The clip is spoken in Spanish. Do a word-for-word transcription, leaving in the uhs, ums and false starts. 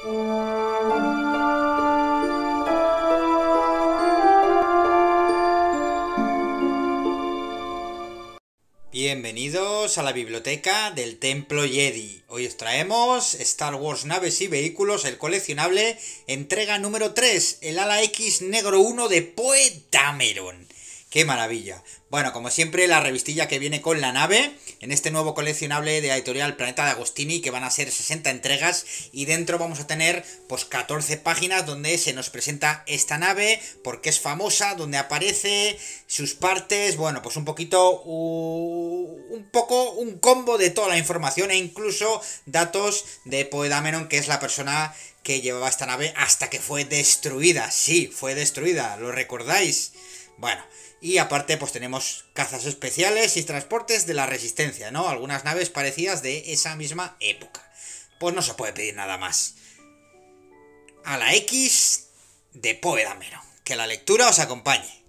Bienvenidos a la biblioteca del Templo Jedi. Hoy os traemos Star Wars Naves y Vehículos, el coleccionable, entrega número tres, el Ala X Negro uno de Poe Dameron. ¡Qué maravilla! Bueno, como siempre, la revistilla que viene con la nave, en este nuevo coleccionable de la editorial Planeta de Agostini, que van a ser sesenta entregas, y dentro vamos a tener pues catorce páginas donde se nos presenta esta nave, por qué es famosa, dónde aparece, sus partes, bueno, pues un poquito, uh, un poco, un combo de toda la información e incluso datos de Poe Dameron, que es la persona que llevaba esta nave hasta que fue destruida. Sí, fue destruida, ¿lo recordáis? Bueno, y aparte pues tenemos cazas especiales y transportes de la Resistencia, ¿no? Algunas naves parecidas de esa misma época. Pues no se puede pedir nada más. A la X de Poe Dameron. Que la lectura os acompañe.